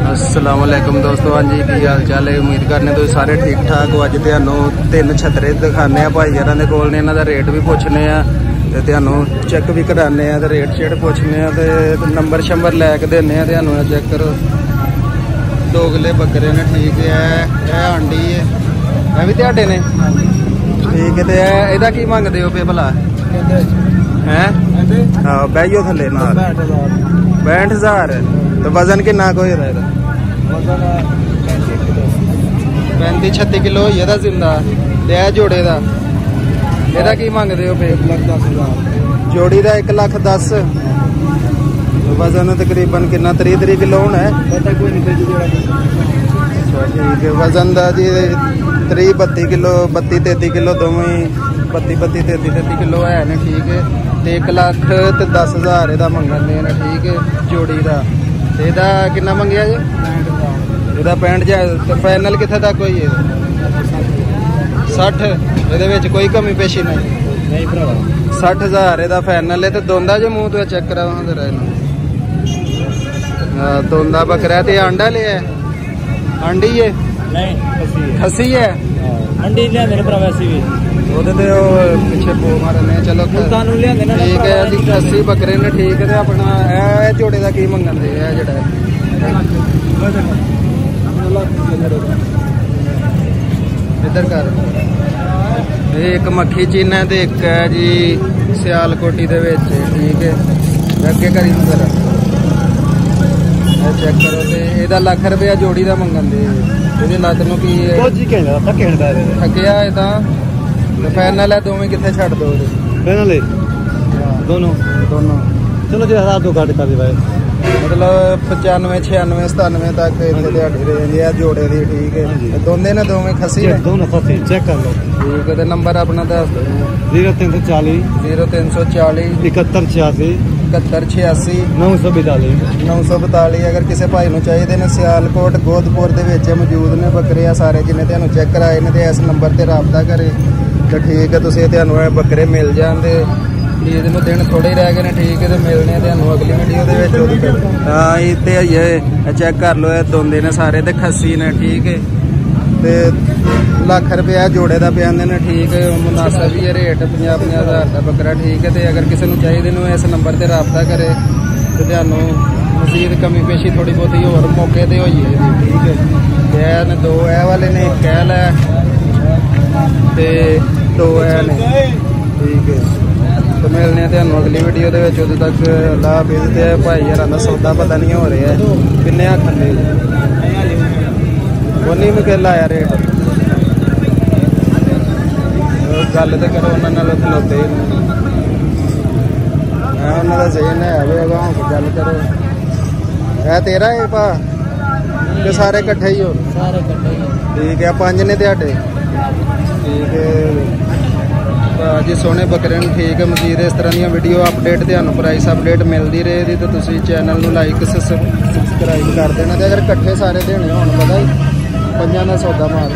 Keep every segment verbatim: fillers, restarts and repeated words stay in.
अस्सलाम वालेकुम दोस्तों, हाँ जी की हाल चाल है। उम्मीद करने तो सारे ठीक ठाक हो। अज तुहानू तीन छतरे दिखाने भाई यार के कोल ने, इन्हां दा रेट भी पुछने ते तुहानू चेक भी कराने ते रेट शेट पुछने ते नंबर शंबर लैके देने तुहानू। चेक करो, दोगले बकरे ने, ठीक है। यह आंडी है, यह भी तुहाडे ने, ठीक है। ते इहदा की मंगदे हो पे भला है? हाँ बहियो थले नाल पैंठ हजार। तो वजन किन्ना कोई पैंती छत्ती किलो होई एदा जिंदा ते जोड़े दा एदा की मंगदे हो पे? जोड़ी दा एक लख दस। वजन तकरीबन किन्ना त्री त्री किलो होना है। ठीक है, वजन दा जी त्री बत्ती किलो बत्ती तेती किलो दोवें बत्ती बत्ती तेती तेती किलो है ने, ठीक है। ते एक लख ते दस हजार एदा मंगन दे ने, ठीक है। जोड़ी दा एदा किन्ना मंगया जी? एदा पैंठ हजार। फाइनल कित्थे तक होई है? सठ। एदे विच कोई कमी पेशी नहीं? सठ हजार एदा फाइनल है। ते दोंदा जो मूँह तो चेक करावां जरा इहनूं। दोंदा बकरा ते आंडा लिया आंडी है? नहीं खसी है। अंडी लिया प्रवासी भी ओदे ते पिछे पो मारने। चलो ठीक है, अभी अस्सी बकरे ने, ठीक है। अपना ए जोड़े का की मंगन दे है जेड़ा इधर कर। एक मक्खी चीन है ते एक है जी सियालकोटी दे विच, ठीक है। अगे करी जरा चेक करो। ते एदा लख रुपया जोड़ी का मंगन दे। ਇਹਦੀ ਲੱਤ ਨੂੰ ਕੀ ਹੈ? ਫੌਜੀ ਕਹਿੰਦਾ ਥੱਕੇ ਹੁੰਦਾ ਇਹ ਥੱਕਿਆ ਇਹ ਤਾਂ। ਫਾਈਨਲ ਹੈ ਦੋਵੇਂ ਕਿੱਥੇ ਛੱਡ ਦੋ? ਫਾਈਨਲ ਹੈ ਦੋਨੋਂ ਦੋਨੋਂ। ਚਲੋ ਜੇ ਹਜ਼ਾਰ ਤੋਂ ਘੱਟ ਕਰ ਦੇ ਭਾਈ, मतलब पचानवे छियानवे सतानवे तक इतने दिहाड़ी रेंज है जोड़े की, ठीक है। दोनों ने दोवें खसी दोनों खसी चेक कर लो, ठीक है। तो नंबर अपना दस दो। जीरो तीन सौ चालीस जीरो तीन सौ चालीस इकहत्तर छियासी इकहत्तर छियासी नौ सौ बताली नौ सौ बताली। अगर किसी भाई को चाहिए ने सियालकोट गोदपुर के मौजूद ने बकरे सारे जिन्हें तुहानू चेक कराए ने, तो इस नंबर पर रबता करे तो ठीक है। तुसीं तुहानू बकरे मिल जाते। ईद में दिन थोड़े ही रह गए, ठीक है। तो मिलने अगली वीडियो। हाँ इतने आइए चेक कर लो, दोंदे ने सारे ते खसी ने, ठीक है। तो लख रुपया जोड़े का पे आते हैं, ठीक है। मुनासिब भी है रेट, पंजाह पंजाह हज़ार का बकरा, ठीक है। तो अगर किसी को चाहिए ने इस नंबर पर रबता करे तो तुहानू मजीद कमी पेशी थोड़ी बहुती होर मौके पर होई है, ठीक है। तो दो ए वाले ने एक कैल है ते दो ए ने, ठीक है। तो मिलने तुहानू अगली वीडियो के उदों तक अल्लाह हाफिज़। ते भाई यार का सौदा पता नहीं हो रहा है किन्ने आखने उन्नी में किल आया रेट। गल तो करो उन्होंने खलोते उन्होंने सही है गल करो। है तेरा है भा कि सारे कट्ठे ही हो? सारे कट्ठे ही, ठीक है। पंज ने तुहाडे, ठीक है जी। सोने बकरे ने, ठीक है। मजीद इस तरह दी वीडियो अपडेट तुहानू प्राइस अपडेट मिलती रहेगी तो तुसीं चैनल नू लाइक सबसक्राइब कर देना। तो अगर कट्ठे सारे देने होण पता ही पंजां दा सौदा मार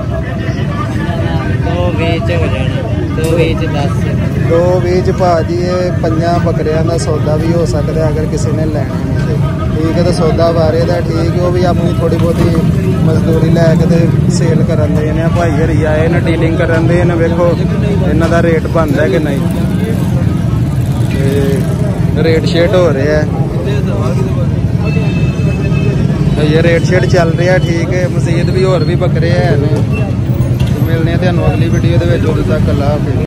दो बीच हो जाना, दो बीच दस दो बीच भाजी पंजां बकरियां दा सौदा भी हो सकता है अगर किसी ने लैने ने, ठीक है। तो सौदा बारे का, ठीक है। वो भी अपनी थोड़ी बहुती मजदूरी लैके सेल करन दे ने भाई हरी आए ने, डीलिंग करन दे ने। वेखो इन्हां दा रेट बनदा है कि नहीं, रेट शेट हो रहा है, ये रेट शेट चल रहा है, ठीक है। मजीद भी होर भी बकरे हैं। मिलने तुहानू अगली वीडियो के उदों तक अल्लाह हाफिज़।